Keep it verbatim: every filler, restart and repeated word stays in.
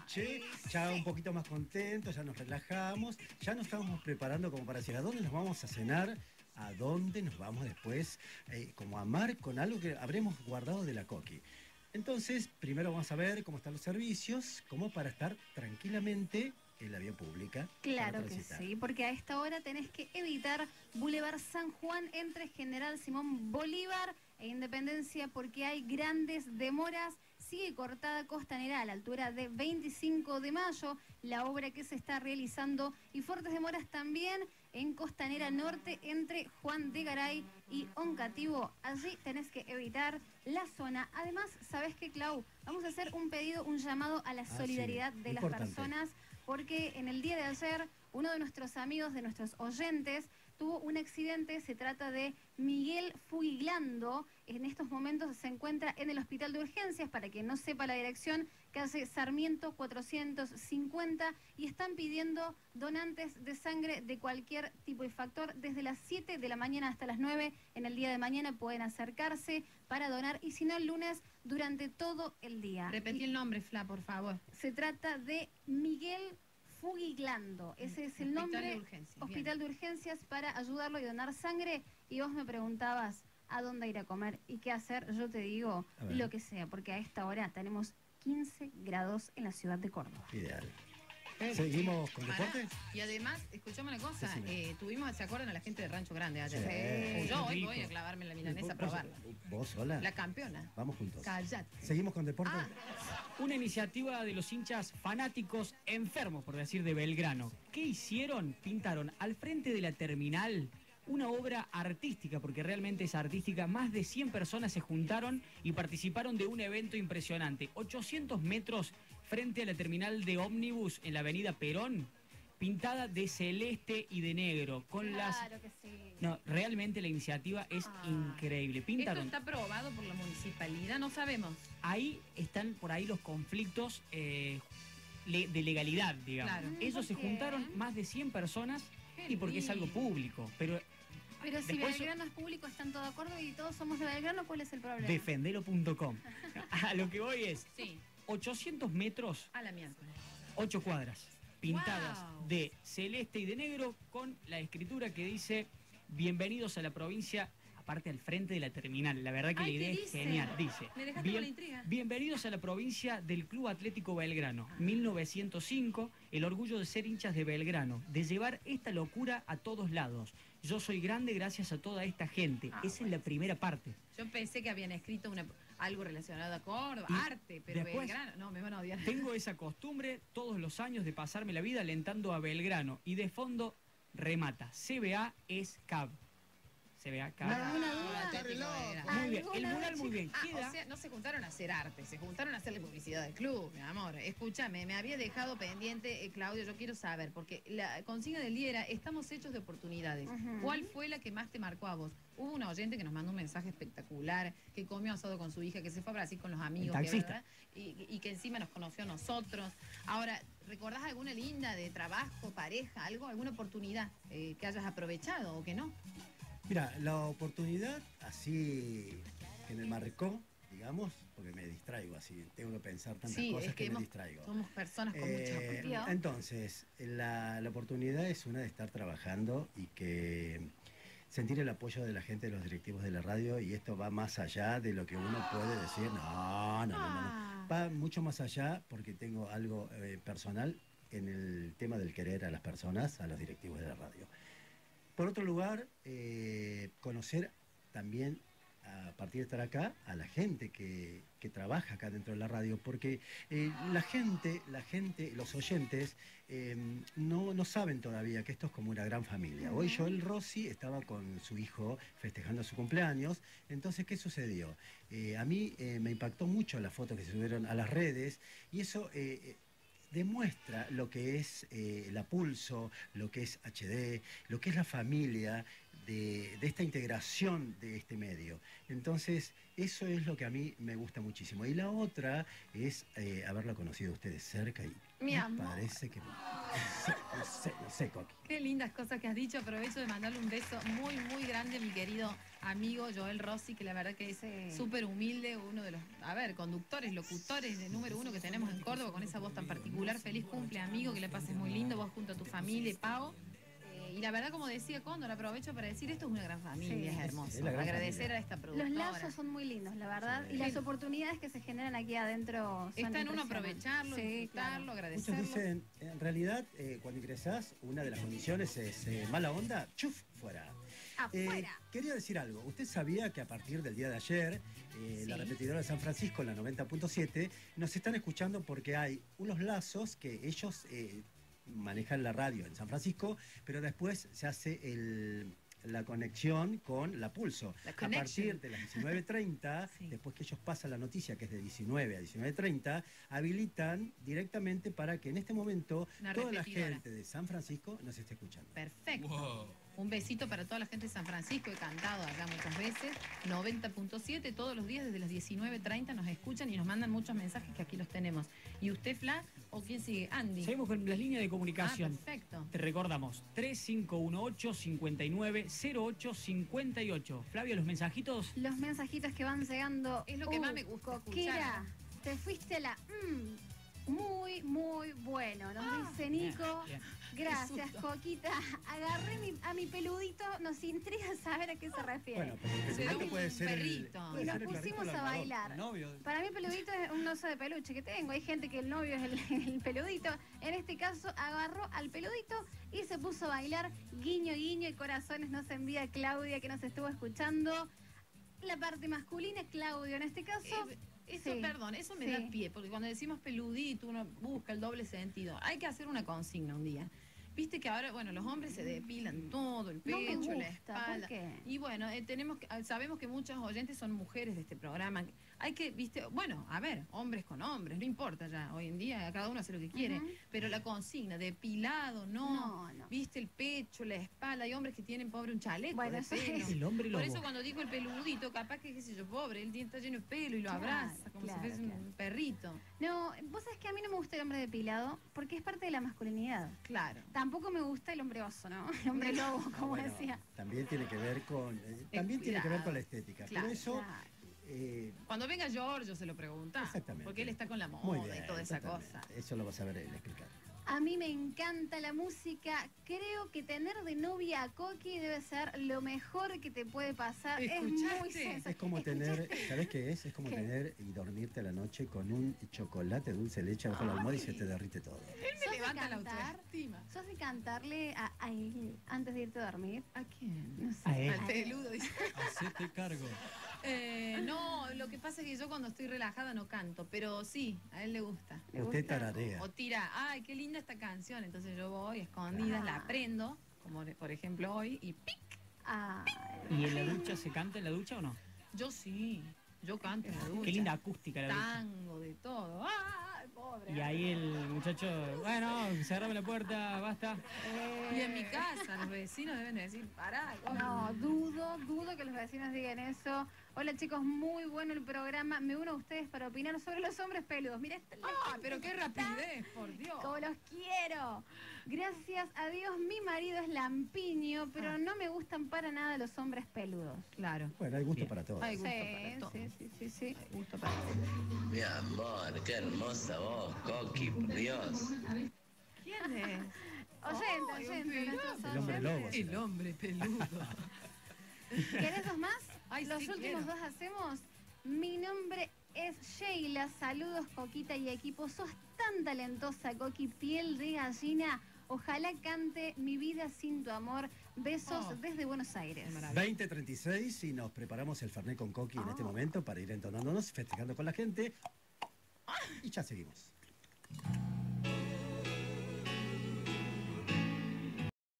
noche, ya un poquito más contentos, ya nos relajamos, ya nos estamos preparando como para decir a dónde nos vamos a cenar, a dónde nos vamos después, eh, como a mar con algo que habremos guardado de la Coqui. Entonces, primero vamos a ver cómo están los servicios, como para estar tranquilamente en la vía pública. Claro que sí, porque a esta hora tenés que evitar Boulevard San Juan entre General Simón Bolívar e Independencia porque hay grandes demoras. Sigue cortada Costanera a la altura de veinticinco de mayo, la obra que se está realizando, y fuertes demoras también en Costanera Norte entre Juan de Garay y Oncativo. Allí tenés que evitar la zona. Además, ¿sabés qué, Clau? Vamos a hacer un pedido, un llamado a la ah, solidaridad sí. de Importante. las personas, porque en el día de ayer uno de nuestros amigos, de nuestros oyentes, tuvo un accidente. Se trata de Miguel Fugiglando. En estos momentos se encuentra en el hospital de urgencias, para quien no sepa la dirección, calle Sarmiento cuatrocientos cincuenta, y están pidiendo donantes de sangre de cualquier tipo y factor. Desde las siete de la mañana hasta las nueve en el día de mañana pueden acercarse para donar, y si no, el lunes durante todo el día. Repetí y el nombre, Fla, por favor. Se trata de Miguel Fugiglando, ese es el nombre. Hospital de Urgencias. Hospital de Urgencias, para ayudarlo y donar sangre. Y vos me preguntabas a dónde ir a comer y qué hacer. Yo te digo lo que sea, porque a esta hora tenemos quince grados en la ciudad de Córdoba. Ideal. ¿Seguimos con deporte? Y además, escuchame una cosa, sí, sí, eh, tuvimos, ¿se acuerdan a la gente de Rancho Grande ayer? Sí. Yo hoy voy a clavarme la milanesa a probarla. ¿Vos sola? La campeona. Vamos juntos. Cállate. ¿Seguimos con deporte? Ah. Una iniciativa de los hinchas fanáticos enfermos, por decir, de Belgrano. ¿Qué hicieron? Pintaron al frente de la terminal una obra artística, porque realmente es artística. Más de cien personas se juntaron y participaron de un evento impresionante. ochocientos metros frente a la terminal de ómnibus en la avenida Perón, pintada de celeste y de negro. Con claro las... que sí. No, realmente la iniciativa es ah. increíble. Pintaron... ¿Esto está aprobado por la municipalidad? No sabemos. Ahí están por ahí los conflictos eh, de legalidad, digamos. Claro. Ellos se juntaron, más de cien personas, Qué y porque lindo. es algo público, pero... Pero si Después, Belgrano es público, están todos de acuerdo y todos somos de Belgrano, ¿cuál es el problema? Defendelo punto com. A lo que voy es, sí. ochocientos metros, a la miércoles, ocho cuadras, pintadas wow. de celeste y de negro, con la escritura que dice, bienvenidos a la provincia, aparte al frente de la terminal. La verdad que Ay, la idea es genial. Dice, me dejaste bien, con la intriga. Bienvenidos a la provincia del Club Atlético Belgrano, ah. mil novecientos cinco, el orgullo de ser hinchas de Belgrano, de llevar esta locura a todos lados. Yo soy grande gracias a toda esta gente. Ah, Esa bueno. es la primera parte. Yo pensé que habían escrito una, algo relacionado a Córdoba, y arte, pero después, Belgrano, no, me van a odiar. Tengo esa costumbre todos los años de pasarme la vida alentando a Belgrano, y de fondo remata, C B A es C A B. C B A, C A B. ¿Alguna duda? Muy bien, el mural muy bien. Ah, Queda... o sea, no se juntaron a hacer arte, se juntaron a hacerle publicidad al club, mi amor. Escúchame, me había dejado pendiente, eh, Claudio, yo quiero saber, porque la consigna del día era, estamos hechos de oportunidades. Uh-huh. ¿Cuál fue la que más te marcó a vos? Hubo una oyente que nos mandó un mensaje espectacular, que comió asado con su hija, que se fue a Brasil con los amigos, que, ¿verdad? Y, y que encima nos conoció a nosotros. Ahora, ¿recordás alguna linda de trabajo, pareja, algo, alguna oportunidad eh, que hayas aprovechado o que no? Mira, la oportunidad así que me marcó, digamos, porque me distraigo así, tengo que pensar tantas sí, cosas es que, que hemos, me distraigo. Somos personas con eh, mucha Entonces, la, la oportunidad es una de estar trabajando y que sentir el apoyo de la gente, de los directivos de la radio, y esto va más allá de lo que uno puede decir. No, no, no, no, no. Va mucho más allá, porque tengo algo eh, personal en el tema del querer a las personas, a los directivos de la radio. Por otro lugar, eh, conocer también, a partir de estar acá, a la gente que, que trabaja acá dentro de la radio, porque eh, la gente, la gente, los oyentes, eh, no, no saben todavía que esto es como una gran familia. Hoy Joel Rossi estaba con su hijo festejando su cumpleaños. Entonces, ¿qué sucedió? Eh, a mí eh, me impactó mucho las fotos que se subieron a las redes, y eso... Eh, demuestra lo que es eh, la Pulso, lo que es H D, lo que es la familia de, de esta integración de este medio. Entonces, eso es lo que a mí me gusta muchísimo. Y la otra es eh, haberla conocido a ustedes cerca, y Mi me amor. parece que... No sé, no sé, no sé, Coqui. Qué lindas cosas que has dicho. Aprovecho de mandarle un beso muy, muy grande a mi querido amigo Joel Rossi, que la verdad que es súper humilde, uno de los, a ver, conductores, locutores de número uno que tenemos en Córdoba, con esa voz tan particular. particular, feliz cumple, amigo, que le pases muy lindo, vos junto a tu familia y Pau. Eh, y la verdad, como decía Cóndor, aprovecho para decir, esto es una gran familia, Sí. es hermoso. Es la gran Agradecer familia. a esta Los productora. lazos son muy lindos, la verdad, Sí. y las oportunidades que se generan aquí adentro son Está en uno impresionantes. aprovecharlo, Sí, disfrutarlo, claro. agradecerlo. Muchos dicen, en realidad, eh, cuando ingresás, una de las condiciones es eh, mala onda, chuf, fuera. Eh, Afuera. quería decir algo. Usted sabía que a partir del día de ayer, eh, Sí. la repetidora de San Francisco, en la noventa punto siete, nos están escuchando porque hay unos lazos que ellos eh, manejan la radio en San Francisco, pero después se hace el, la conexión con la Pulso. La A connection. partir de las diecinueve treinta, Sí. después que ellos pasan la noticia, que es de diecinueve a diecinueve treinta, habilitan directamente para que en este momento Una toda la repetidora. gente de San Francisco nos esté escuchando. Perfecto. Un besito para toda la gente de San Francisco, he cantado acá muchas veces. noventa punto siete, todos los días desde las diecinueve treinta nos escuchan y nos mandan muchos mensajes que aquí los tenemos. ¿Y usted, Fla? ¿O quién sigue? Andy. Seguimos con las líneas de Ah, comunicación. perfecto. Te recordamos, tres cinco uno ocho, cinco nueve cero ocho cinco ocho. Flavia, los mensajitos. Los mensajitos que van llegando. Es lo que más me gusta Coquera, te fuiste a la... mm, muy, muy bueno, nos dice Nico. Bien, bien. Gracias, Qué susto. Coquita. Agarré mi- a mi peludito, nos intriga saber a qué se refiere. Bueno, pero el Será peludito un puede ser el- perrito. puede y nos ser el perrito pusimos del a armador. bailar. Novio. Para mí peludito es un oso de peluche que tengo. Hay gente que el novio es el, el peludito. En este caso agarró al peludito y se puso a bailar. Guiño, guiño y corazones nos envía Claudia que nos estuvo escuchando. La parte masculina, Claudio en este caso. Eh, Eso, Sí, perdón, eso me sí. da pie, porque cuando decimos peludito uno busca el doble sentido. Hay que hacer una consigna un día. Viste que ahora, bueno, los hombres se depilan todo, el No me pecho, la gusta, espalda. ¿por qué? Y bueno, eh, tenemos que, sabemos que muchos oyentes son mujeres de este programa. Hay que, viste, bueno, a ver, hombres con hombres, no importa ya, hoy en día cada uno hace lo que quiere, Ujú. pero la consigna, depilado, no, No, no. viste el pecho, la espalda, hay hombres que tienen pobre un chaleco Bueno, de eso pelo. es- El hombre Por lobo. eso cuando digo el peludito, capaz que, qué sé yo, pobre, él tiene- está lleno de pelo y lo Claro, abraza como claro, si fuese claro. un perrito. No, vos sabés que a mí no me gusta el hombre depilado porque es parte de la masculinidad. Claro. Tampoco me gusta el hombre oso, ¿no? El hombre lobo, Ah, como bueno, decía. también tiene que ver con eh, también tiene que ver cuidado. con la estética, Claro, pero eso Claro. eh, Cuando venga Giorgio se lo pregunta. Exactamente. Porque él está con la muy moda bien, y toda esa exactamente. cosa. Eso lo vas a ver él explicar. A mí me encanta la música. Creo que tener de novia a Coqui debe ser lo mejor que te puede pasar. Es muy ¿Escuchaste? sensacional. Es como tener, ¿sabes qué es? Es como ¿Qué? tener y dormirte a la noche con un chocolate dulce de leche bajo la almohada y se te derrite todo. Él ¿Sos me de levanta la cantar? autoestima. ¿Sos de cantarle a, a él antes de irte a dormir? ¿A quién? No sé. A él. Al peludo, dice. Hacete cargo. Eh, no, lo que pasa es que yo cuando estoy relajada no canto, pero sí, a él le gusta. ¿Le Usted gusta? tararea. O tira, ay, qué linda esta canción. Entonces yo voy escondida, la Ah. aprendo, como por ejemplo hoy, y ¡pic! Ah, ¿Y en la ducha se canta en la ducha o no? Yo sí, yo canto en la ducha. Qué linda acústica la ducha. Tango, de todo. ¡Ay, pobre! Y ahí el muchacho, bueno, cerrame la puerta, basta. Y en mi casa los vecinos deben decir, pará. Coqui". no, dudo, dudo que los vecinos digan eso. Hola chicos, muy bueno el programa. Me uno a ustedes para opinar sobre los hombres peludos. Mira, esta- la Ah, gente pero que qué está, rapidez, por Dios. como los quiero. Gracias a Dios, mi marido es lampiño, pero Ah. no me gustan para nada los hombres peludos. Claro. Bueno, hay gusto Bien. para todos. Hay gusto Sí, para todo. sí, sí, sí, sí. Hay gusto para todo. Mi amor, qué hermosa voz, Coqui, por Dios. ¿Quién es? Oyente, Ay, oyente, un nuestros El hombre oyentes. lobo. El hombre peludo. ¿Querés dos más? Ay, Los sí, últimos quiero. dos hacemos. Mi nombre es Sheila. Saludos, Coquita y equipo. Sos tan talentosa, Coqui, piel de gallina. Ojalá cante Mi vida sin tu amor. Besos Oh. desde Buenos Aires. Qué maravilla. veinte treinta y seis y nos preparamos el Fernet con Coqui en este Ah. momento para ir entonándonos, festejando con la gente. Y ya seguimos.